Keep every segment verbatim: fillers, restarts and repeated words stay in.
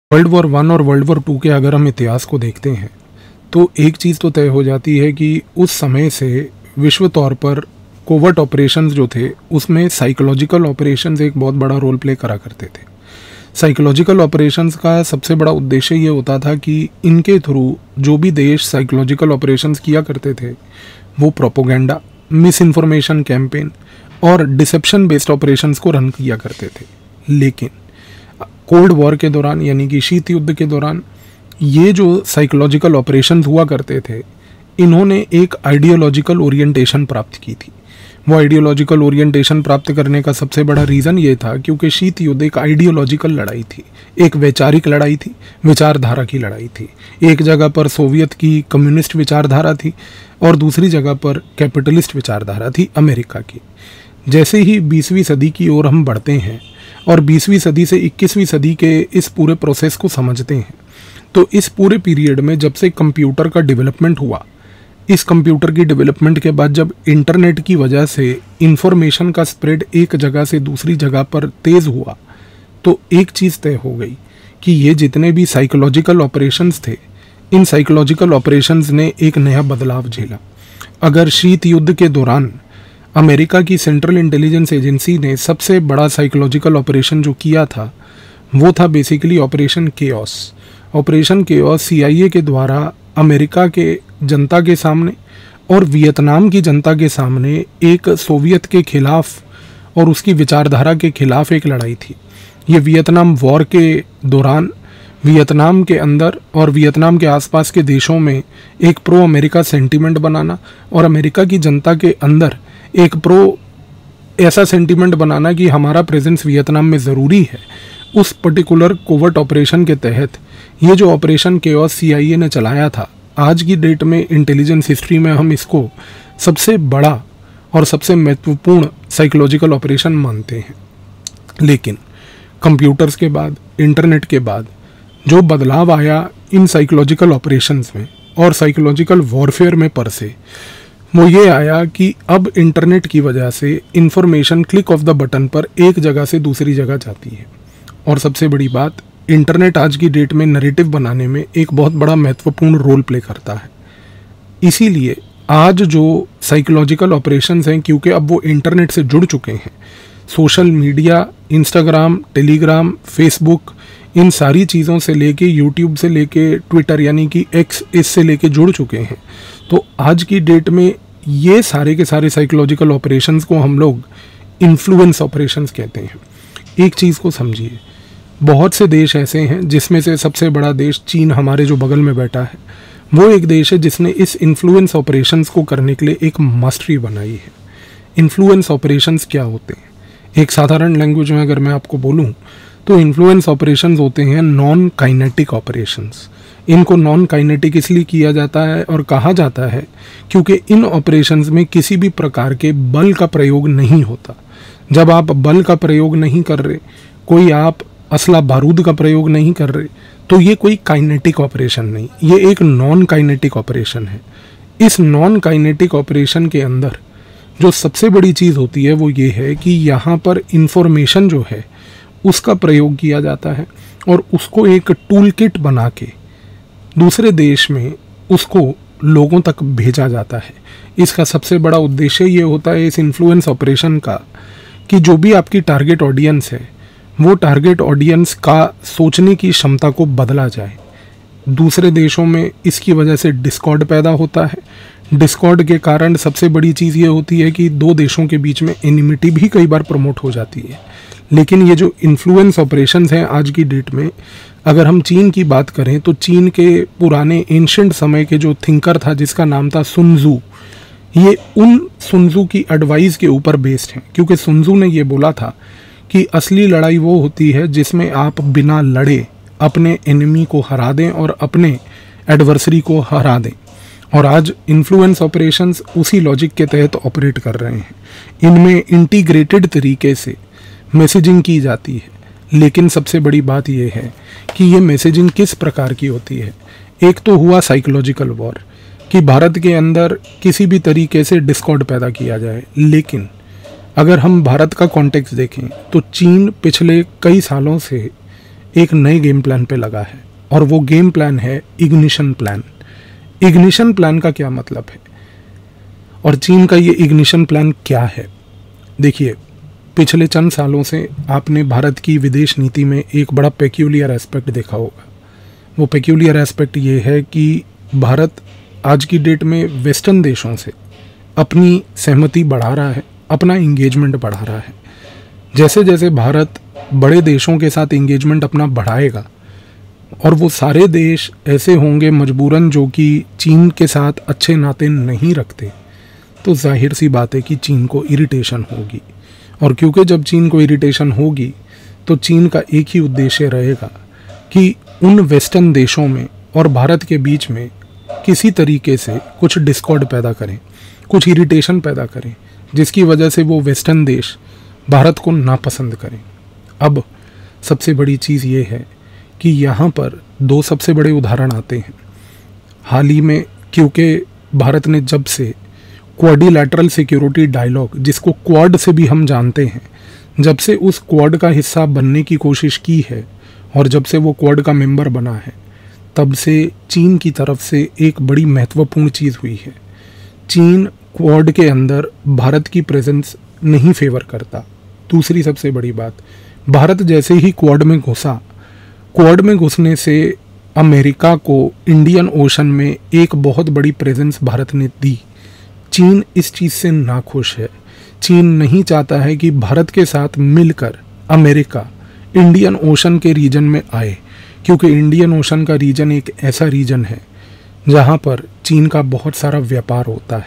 World war one और world war two के अगर हम इतिहास को देखते हैं तो एक चीज़ तो तय हो जाती है कि उस समय से विश्व तौर पर कोवर्ट ऑपरेशंस जो थे उसमें साइकोलॉजिकल ऑपरेशंस एक बहुत बड़ा रोल प्ले करा करते थे। साइकोलॉजिकल ऑपरेशंस का सबसे बड़ा उद्देश्य ये होता था कि इनके थ्रू जो भी देश साइकोलॉजिकल ऑपरेशंस किया करते थे वो प्रोपोगेंडा, मिस इन्फॉर्मेशन कैंपेन और डिसेप्शन बेस्ड ऑपरेशंस को रन किया करते थे। लेकिन कोल्ड वॉर के दौरान यानी कि शीत युद्ध के दौरान ये जो साइकोलॉजिकल ऑपरेशंस हुआ करते थे इन्होंने एक आइडियोलॉजिकल ओरिएंटेशन प्राप्त की थी। वो आइडियोलॉजिकल ओरिएंटेशन प्राप्त करने का सबसे बड़ा रीज़न ये था क्योंकि शीत युद्ध एक आइडियोलॉजिकल लड़ाई थी, एक वैचारिक लड़ाई थी, विचारधारा की लड़ाई थी। एक जगह पर सोवियत की कम्युनिस्ट विचारधारा थी और दूसरी जगह पर कैपिटलिस्ट विचारधारा थी अमेरिका की। जैसे ही बीसवीं सदी की ओर हम बढ़ते हैं और बीसवीं सदी से इक्कीसवीं सदी के इस पूरे प्रोसेस को समझते हैं तो इस पूरे पीरियड में जब से कंप्यूटर का डेवलपमेंट हुआ, इस कंप्यूटर की डेवलपमेंट के बाद जब इंटरनेट की वजह से इंफॉर्मेशन का स्प्रेड एक जगह से दूसरी जगह पर तेज़ हुआ तो एक चीज़ तय हो गई कि ये जितने भी साइकोलॉजिकल ऑपरेशंस थे इन साइकोलॉजिकल ऑपरेशंस ने एक नया बदलाव झेला। अगर शीत युद्ध के दौरान अमेरिका की सेंट्रल इंटेलिजेंस एजेंसी ने सबसे बड़ा साइकोलॉजिकल ऑपरेशन जो किया था वो था basically operation chaos. Operation chaos CIA के द्वारा अमेरिका के जनता के सामने और वियतनाम की जनता के सामने एक सोवियत के खिलाफ और उसकी विचारधारा के खिलाफ एक लड़ाई थी। ये वियतनाम वॉर के दौरान वियतनाम के अंदर और वियतनाम के आसपास के देशों में एक प्रो अमेरिका सेंटीमेंट बनाना और अमेरिका की जनता के अंदर एक प्रो ऐसा सेंटीमेंट बनाना कि हमारा प्रेजेंस वियतनाम में ज़रूरी है। उस पर्टिकुलर कोवर्ट ऑपरेशन के तहत ये जो ऑपरेशन केओस सीआईए ने चलाया था, आज की डेट में इंटेलिजेंस हिस्ट्री में हम इसको सबसे बड़ा और सबसे महत्वपूर्ण साइकोलॉजिकल ऑपरेशन मानते हैं। लेकिन कंप्यूटर्स के बाद, इंटरनेट के बाद जो बदलाव आया इन साइकोलॉजिकल ऑपरेशंस में और साइकोलॉजिकल वॉरफेयर में पर से वो ये आया कि अब इंटरनेट की वजह से information click of the button पर एक जगह से दूसरी जगह जाती है। और सबसे बड़ी बात, इंटरनेट आज की डेट में नैरेटिव बनाने में एक बहुत बड़ा महत्वपूर्ण रोल प्ले करता है। इसीलिए आज जो साइकोलॉजिकल ऑपरेशंस हैं क्योंकि अब वो इंटरनेट से जुड़ चुके हैं, social media, Instagram, Telegram, Facebook, इन सारी चीज़ों से लेके यूट्यूब से लेके ट्विटर यानी कि एक्स इससे लेके जुड़ चुके हैं, तो आज की डेट में ये सारे के सारे साइकोलॉजिकल ऑपरेशंस को हम लोग इन्फ्लुएंस ऑपरेशंस कहते हैं। एक चीज़ को समझिए, बहुत से देश ऐसे हैं जिसमें से सबसे बड़ा देश चीन हमारे जो बगल में बैठा है वो एक देश है जिसने इस इन्फ्लुएंस ऑपरेशंस को करने के लिए एक मास्टरी बनाई है। इन्फ्लुएंस ऑपरेशंस क्या होते हैं? एक साधारण लैंग्वेज में अगर मैं आपको बोलूं तो इन्फ्लुएंस ऑपरेशंस होते हैं नॉन काइनेटिक ऑपरेशंस। इनको नॉन काइनेटिक इसलिए किया जाता है और कहा जाता है क्योंकि इन ऑपरेशंस में किसी भी प्रकार के बल का प्रयोग नहीं होता। जब आप बल का प्रयोग नहीं कर रहे, कोई आप असला बारूद का प्रयोग नहीं कर रहे, तो ये कोई काइनेटिक ऑपरेशन नहीं, ये एक नॉन काइनेटिक ऑपरेशन है। इस नॉन काइनेटिक ऑपरेशन के अंदर जो सबसे बड़ी चीज़ होती है वो ये है कि यहाँ पर इंफॉर्मेशन जो है उसका प्रयोग किया जाता है और उसको एक टूल किट बना के दूसरे देश में उसको लोगों तक भेजा जाता है। इसका सबसे बड़ा उद्देश्य ये होता है इस इन्फ्लुएंस ऑपरेशन का कि जो भी आपकी टारगेट ऑडियंस है वो टारगेट ऑडियंस का सोचने की क्षमता को बदला जाए। दूसरे देशों में इसकी वजह से डिस्कॉर्ड पैदा होता है। डिस्कॉर्ड के कारण सबसे बड़ी चीज़ ये होती है कि दो देशों के बीच में एनिमिटी भी कई बार प्रमोट हो जाती है। लेकिन ये जो इन्फ्लुएंस ऑपरेशंस हैं आज की डेट में, अगर हम चीन की बात करें तो चीन के पुराने एंशंट समय के जो थिंकर था जिसका नाम था सुन त्सू, ये उन सुन त्सू की एडवाइस के ऊपर बेस्ड हैं क्योंकि सुन त्सू ने ये बोला था कि असली लड़ाई वो होती है जिसमें आप बिना लड़े अपने एनिमी को हरा दें और अपने एडवर्सरी को हरा दें। और आज इन्फ्लुएंस ऑपरेशंस उसी लॉजिक के तहत ऑपरेट कर रहे हैं। इनमें इंटीग्रेटेड तरीके से मैसेजिंग की जाती है, लेकिन सबसे बड़ी बात यह है कि ये मैसेजिंग किस प्रकार की होती है। एक तो हुआ साइकोलॉजिकल वॉर कि भारत के अंदर किसी भी तरीके से डिस्कॉर्ड पैदा किया जाए, लेकिन अगर हम भारत का कॉन्टेक्स्ट देखें तो चीन पिछले कई सालों से एक नए गेम प्लान पे लगा है, और वो गेम प्लान है इग्निशन प्लान। इग्निशन प्लान का क्या मतलब है और चीन का ये इग्निशन प्लान क्या है? देखिए, पिछले चंद सालों से आपने भारत की विदेश नीति में एक बड़ा पेक्यूलियर एस्पेक्ट देखा होगा। वो पेक्यूलियर एस्पेक्ट ये है कि भारत आज की डेट में वेस्टर्न देशों से अपनी सहमति बढ़ा रहा है, अपना इंगेजमेंट बढ़ा रहा है। जैसे जैसे भारत बड़े देशों के साथ इंगेजमेंट अपना बढ़ाएगा, और वो सारे देश ऐसे होंगे मजबूरन जो कि चीन के साथ अच्छे नाते नहीं रखते, तो जाहिर सी बात है कि चीन को इरिटेशन होगी। और क्योंकि जब चीन को इरिटेशन होगी तो चीन का एक ही उद्देश्य रहेगा कि उन वेस्टर्न देशों में और भारत के बीच में किसी तरीके से कुछ डिस्कॉर्ड पैदा करें, कुछ इरिटेशन पैदा करें, जिसकी वजह से वो वेस्टर्न देश भारत को नापसंद करें। अब सबसे बड़ी चीज़ ये है कि यहाँ पर दो सबसे बड़े उदाहरण आते हैं। हाल ही में, क्योंकि भारत ने जब से क्वाड्रिलैटरल सिक्योरिटी डायलॉग, जिसको क्वाड से भी हम जानते हैं, जब से उस क्वाड का हिस्सा बनने की कोशिश की है और जब से वो क्वाड का मेंबर बना है, तब से चीन की तरफ से एक बड़ी महत्वपूर्ण चीज़ हुई है। चीन क्वाड के अंदर भारत की प्रेजेंस नहीं फेवर करता। दूसरी सबसे बड़ी बात, भारत जैसे ही क्वाड में घुसा, क्वाड में घुसने से अमेरिका को इंडियन ओशन में एक बहुत बड़ी प्रेजेंस भारत ने दी। चीन इस चीज़ से नाखुश है। चीन नहीं चाहता है कि भारत के साथ मिलकर अमेरिका इंडियन ओशन के रीजन में आए, क्योंकि इंडियन ओशन का रीजन एक ऐसा रीजन है जहाँ पर चीन का बहुत सारा व्यापार होता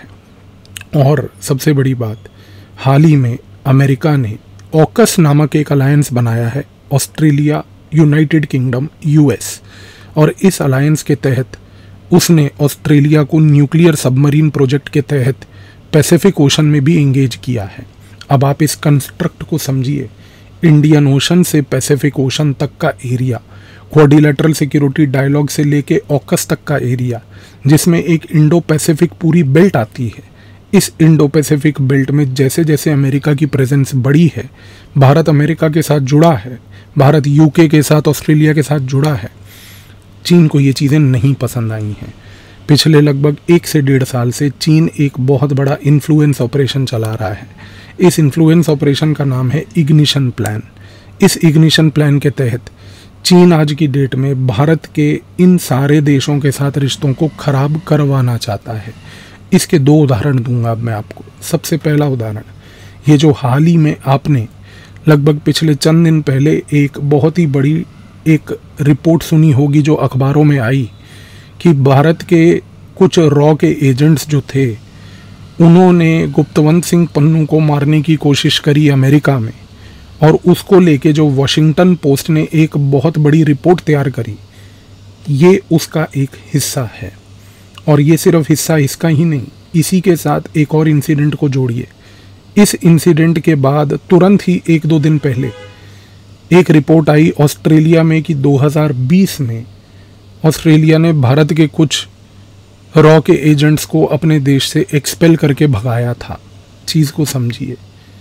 है। और सबसे बड़ी बात, हाल ही में अमेरिका ने ऑकस नामक एक अलायंस बनाया है, ऑस्ट्रेलिया, यूनाइटेड किंगडम, यूएस, और इस अलायंस के तहत उसने ऑस्ट्रेलिया को न्यूक्लियर सबमरीन प्रोजेक्ट के तहत पैसिफिक ओशन में भी एंगेज किया है। अब आप इस कंस्ट्रक्ट को समझिए, इंडियन ओशन से पैसिफिक ओशन तक का एरिया, क्वाड्रिलैटरल सिक्योरिटी डायलॉग से लेके ऑकस तक का एरिया, जिसमें एक इंडो पैसिफिक पूरी बेल्ट आती है। इस इंडो पैसिफिक बेल्ट में जैसे जैसे अमेरिका की प्रेजेंस बढ़ी है, भारत अमेरिका के साथ जुड़ा है, भारत यूके के साथ, ऑस्ट्रेलिया के साथ जुड़ा है, चीन को ये चीज़ें नहीं पसंद आई हैं। पिछले लगभग एक से डेढ़ साल से चीन एक बहुत बड़ा इन्फ्लुएंस ऑपरेशन चला रहा है। इस इन्फ्लुएंस ऑपरेशन का नाम है इग्निशन प्लान। इस इग्निशन प्लान के तहत चीन आज की डेट में भारत के इन सारे देशों के साथ रिश्तों को खराब करवाना चाहता है। इसके दो उदाहरण दूंगा अब मैं आपको। सबसे पहला उदाहरण, ये जो हाल ही में आपने लगभग पिछले चंद दिन पहले एक बहुत ही बड़ी एक रिपोर्ट सुनी होगी जो अखबारों में आई कि भारत के कुछ रॉ के एजेंट्स जो थे, उन्होंने गुप्तवंत सिंह पन्नू को मारने की कोशिश करी अमेरिका में, और उसको लेके जो वॉशिंगटन पोस्ट ने एक बहुत बड़ी रिपोर्ट तैयार करी, ये उसका एक हिस्सा है। और ये सिर्फ हिस्सा इसका ही नहीं, इसी के साथ एक और इंसिडेंट को जोड़िए। इस इंसिडेंट के बाद तुरंत ही एक दो दिन पहले एक रिपोर्ट आई ऑस्ट्रेलिया में कि दो हज़ार बीस में ऑस्ट्रेलिया ने भारत के कुछ रॉ के एजेंट्स को अपने देश से एक्सपेल करके भगाया था। चीज़ को समझिए,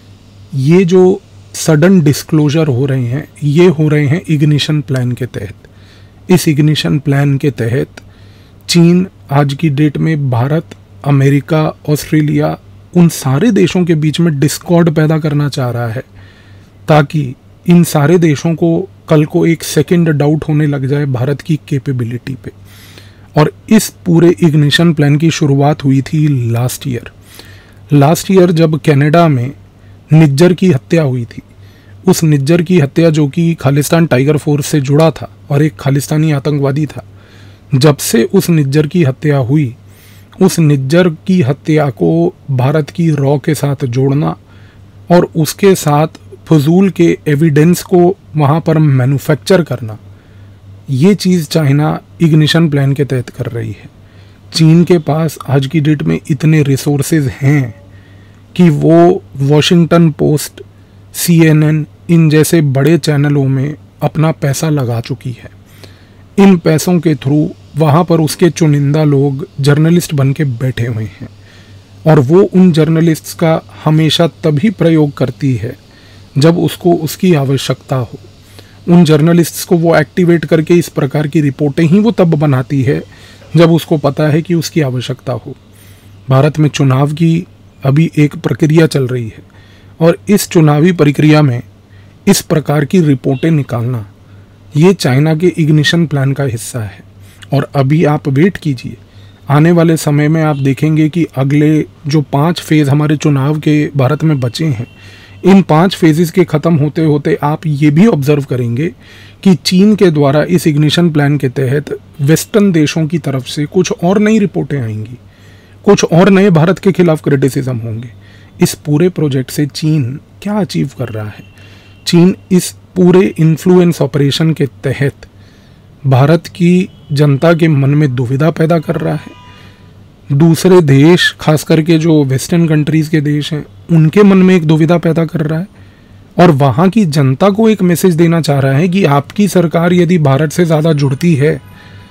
ये जो सडन डिस्क्लोजर हो रहे हैं, ये हो रहे हैं इग्निशन प्लान के तहत। इस इग्निशन प्लान के तहत चीन आज की डेट में भारत, अमेरिका, ऑस्ट्रेलिया, उन सारे देशों के बीच में डिस्कॉर्ड पैदा करना चाह रहा है, ताकि इन सारे देशों को कल को एक सेकंड डाउट होने लग जाए भारत की कैपेबिलिटी पे। और इस पूरे इग्निशन प्लान की शुरुआत हुई थी लास्ट ईयर। लास्ट ईयर जब कनाडा में निज्जर की हत्या हुई थी, उस निज्जर की हत्या जो कि खालिस्तान टाइगर फोर्स से जुड़ा था और एक खालिस्तानी आतंकवादी था, जब से उस निज्जर की हत्या हुई, उस निज्जर की हत्या को भारत की रॉ के साथ जोड़ना और उसके साथ फजूल के एविडेंस को वहाँ पर मैन्युफैक्चर करना, ये चीज़ चाइना इग्निशन प्लान के तहत कर रही है। चीन के पास आज की डेट में इतने रिसोर्सेज हैं कि वो Washington Post, C N N, इन जैसे बड़े चैनलों में अपना पैसा लगा चुकी है। इन पैसों के थ्रू वहाँ पर उसके चुनिंदा लोग जर्नलिस्ट बन के बैठे हुए हैं, और वो उन जर्नलिस्ट्स का हमेशा तभी प्रयोग करती है जब उसको उसकी आवश्यकता हो। उन जर्नलिस्ट्स को वो एक्टिवेट करके इस प्रकार की रिपोर्टें ही वो तब बनाती है जब उसको पता है कि उसकी आवश्यकता हो। भारत में चुनाव की अभी एक प्रक्रिया चल रही है और इस चुनावी प्रक्रिया में इस प्रकार की रिपोर्टें निकालना ये चाइना के इग्निशन प्लान का हिस्सा है। और अभी आप वेट कीजिए, आने वाले समय में आप देखेंगे कि अगले जो पांच फेज़ हमारे चुनाव के भारत में बचे हैं, इन पांच फेजेस के ख़त्म होते होते आप ये भी ऑब्जर्व करेंगे कि चीन के द्वारा इस इग्निशन प्लान के तहत वेस्टर्न देशों की तरफ से कुछ और नई रिपोर्टें आएंगी, कुछ और नए भारत के खिलाफ क्रिटिसिज्म होंगे। इस पूरे प्रोजेक्ट से चीन क्या अचीव कर रहा है? चीन इस पूरे इन्फ्लुएंस ऑपरेशन के तहत भारत की जनता के मन में दुविधा पैदा कर रहा है। दूसरे देश, खास करके जो वेस्टर्न कंट्रीज़ के देश हैं, उनके मन में एक दुविधा पैदा कर रहा है और वहाँ की जनता को एक मैसेज देना चाह रहा है कि आपकी सरकार यदि भारत से ज़्यादा जुड़ती है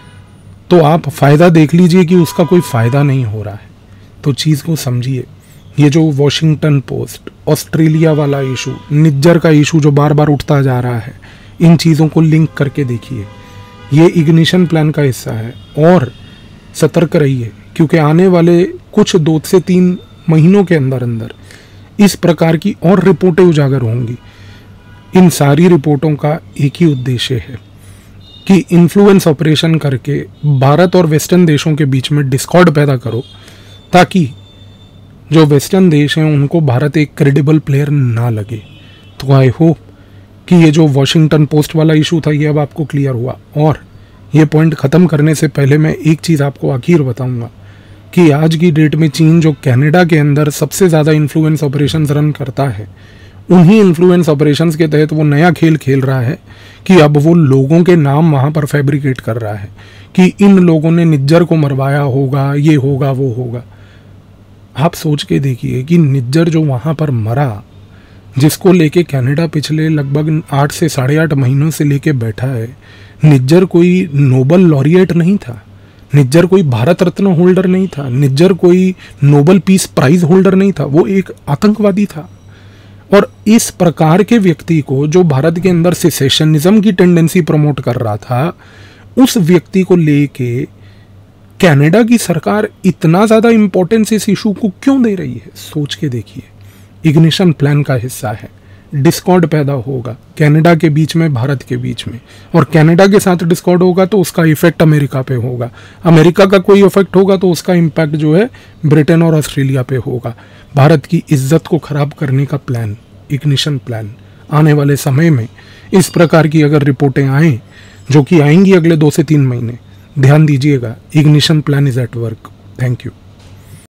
तो आप फ़ायदा देख लीजिए कि उसका कोई फ़ायदा नहीं हो रहा है। तो चीज़ को समझिए। ये जो वॉशिंगटन पोस्ट, ऑस्ट्रेलिया वाला इशू, निज्जर का इशू जो बार बार उठता जा रहा है, इन चीज़ों को लिंक करके देखिए। ये इग्निशन प्लान का हिस्सा है और सतर्क रहिए, क्योंकि आने वाले कुछ दो से तीन महीनों के अंदर अंदर इस प्रकार की और रिपोर्टें उजागर होंगी। इन सारी रिपोर्टों का एक ही उद्देश्य है कि इन्फ्लुएंस ऑपरेशन करके भारत और वेस्टर्न देशों के बीच में डिस्कॉर्ड पैदा करो, ताकि जो वेस्टर्न देश हैं उनको भारत एक क्रेडिबल प्लेयर ना लगे। तो आई होप कि ये जो वॉशिंगटन पोस्ट वाला इशू था ये अब आपको क्लियर हुआ। और ये पॉइंट ख़त्म करने से पहले मैं एक चीज़ आपको आखिर बताऊंगा कि आज की डेट में चीन जो कनाडा के अंदर सबसे ज़्यादा इन्फ्लुएंस ऑपरेशंस रन करता है, उन्हीं इन्फ्लुएंस ऑपरेशंस के तहत वो नया खेल खेल रहा है कि अब वो लोगों के नाम वहाँ पर फैब्रिकेट कर रहा है कि इन लोगों ने निज्जर को मरवाया होगा, ये होगा, वो होगा। आप सोच के देखिए कि निज्जर जो वहाँ पर मरा, जिसको लेके कनाडा पिछले लगभग आठ से साढ़े आठ महीनों से लेके बैठा है, निज्जर कोई नोबल लॉरिएट नहीं था, निज्जर कोई भारत रत्न होल्डर नहीं था, निज्जर कोई नोबल पीस प्राइज होल्डर नहीं था, वो एक आतंकवादी था। और इस प्रकार के व्यक्ति को, जो भारत के अंदर सेसेशनिज्म की टेंडेंसी प्रमोट कर रहा था, उस व्यक्ति को लेके कनाडा की सरकार इतना ज़्यादा इंपॉर्टेंस इस इशू को क्यों दे रही है? सोच के देखिए। इग्निशन प्लान का हिस्सा है, डिस्कॉर्ड पैदा होगा कनाडा के बीच में, भारत के बीच में, और कनाडा के साथ डिस्कॉर्ड होगा तो उसका इफेक्ट अमेरिका पे होगा, अमेरिका का कोई इफेक्ट होगा तो उसका इम्पैक्ट जो है ब्रिटेन और ऑस्ट्रेलिया पे होगा। भारत की इज्जत को खराब करने का प्लान, इग्निशन प्लान। आने वाले समय में इस प्रकार की अगर रिपोर्टें आएँ, जो कि आएंगी अगले दो से तीन महीने, ध्यान दीजिएगा, ignition plan is at work. Thank you.